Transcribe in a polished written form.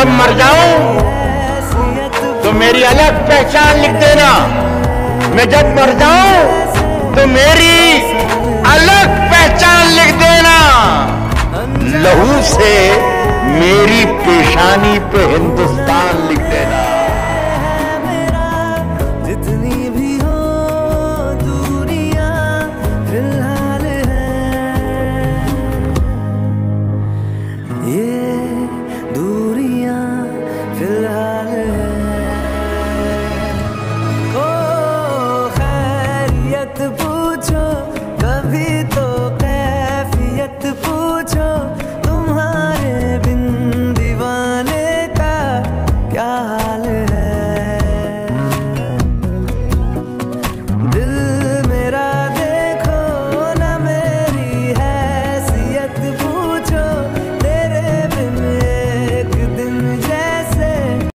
जब मर जाऊं तो मेरी अलग पहचान लिख देना। मैं जब मर जाऊं तो मेरी अलग पहचान लिख देना। लहू से मेरी पेशानी पे हिंदुस्तान लिख देना।